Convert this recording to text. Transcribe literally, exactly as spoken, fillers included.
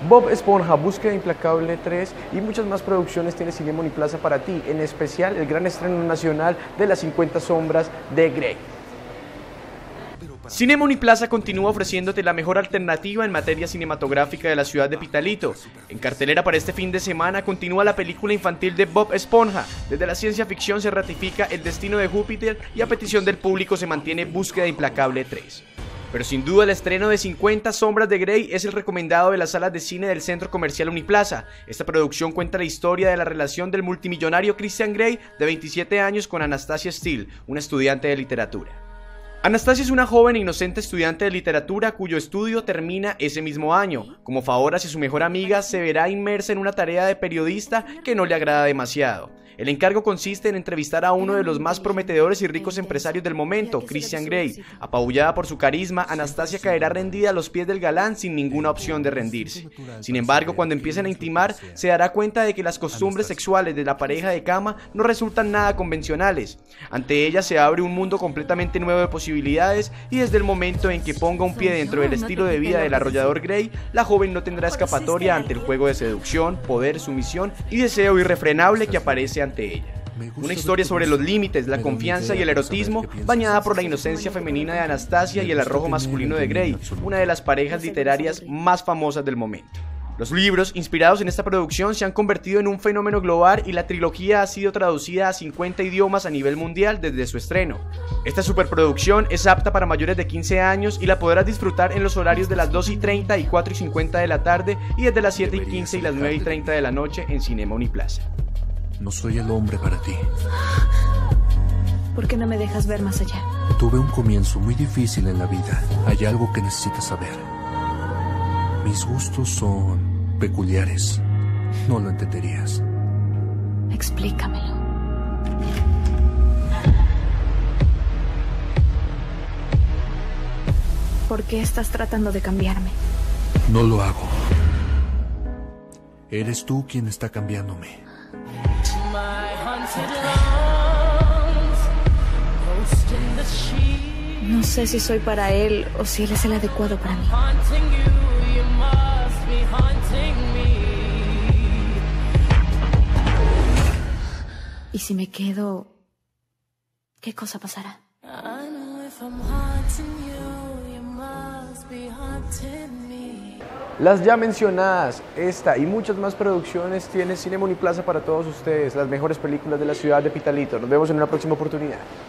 Bob Esponja, Búsqueda Implacable tres y muchas más producciones tiene Cinema Uniplaza para ti, en especial el gran estreno nacional de Las cincuenta sombras de Grey. Cinema Uniplaza continúa ofreciéndote la mejor alternativa en materia cinematográfica de la ciudad de Pitalito. En cartelera para este fin de semana continúa la película infantil de Bob Esponja. Desde la ciencia ficción se ratifica El destino de Júpiter y a petición del público se mantiene Búsqueda Implacable tres. Pero sin duda el estreno de cincuenta sombras de Grey es el recomendado de las salas de cine del Centro Comercial Uniplaza. Esta producción cuenta la historia de la relación del multimillonario Christian Grey, de veintisiete años, con Anastasia Steele, una estudiante de literatura. Anastasia es una joven e inocente estudiante de literatura cuyo estudio termina ese mismo año. Como favor hacia su mejor amiga, se verá inmersa en una tarea de periodista que no le agrada demasiado. El encargo consiste en entrevistar a uno de los más prometedores y ricos empresarios del momento, Christian Grey. Apabullada por su carisma, Anastasia caerá rendida a los pies del galán sin ninguna opción de rendirse. Sin embargo, cuando empiecen a intimar, se dará cuenta de que las costumbres sexuales de la pareja de cama no resultan nada convencionales. Ante ella se abre un mundo completamente nuevo de posibilidades y desde el momento en que ponga un pie dentro del estilo de vida del arrollador Grey, la joven no tendrá escapatoria ante el juego de seducción, poder, sumisión y deseo irrefrenable que aparece ante ella. Una historia sobre los límites, la confianza y el erotismo, bañada por la inocencia femenina de Anastasia y el arrojo masculino de Grey, una de las parejas literarias más famosas del momento. Los libros inspirados en esta producción se han convertido en un fenómeno global y la trilogía ha sido traducida a cincuenta idiomas a nivel mundial desde su estreno. Esta superproducción es apta para mayores de quince años y la podrás disfrutar en los horarios de las dos y treinta y cuatro y cincuenta de la tarde y desde las siete y quince y las nueve y treinta de la noche en Cinema Uniplaza. No soy el hombre para ti. ¿Por qué no me dejas ver más allá? Tuve un comienzo muy difícil en la vida. Hay algo que necesitas saber. Mis gustos son peculiares. No lo entenderías. Explícamelo. ¿Por qué estás tratando de cambiarme? No lo hago. Eres tú quien está cambiándome. No sé si soy para él o si él es el adecuado para mí. Y si me quedo, ¿qué cosa pasará? Las ya mencionadas, esta y muchas más producciones tiene Cinema Uniplaza para todos ustedes, las mejores películas de la ciudad de Pitalito. Nos vemos en una próxima oportunidad.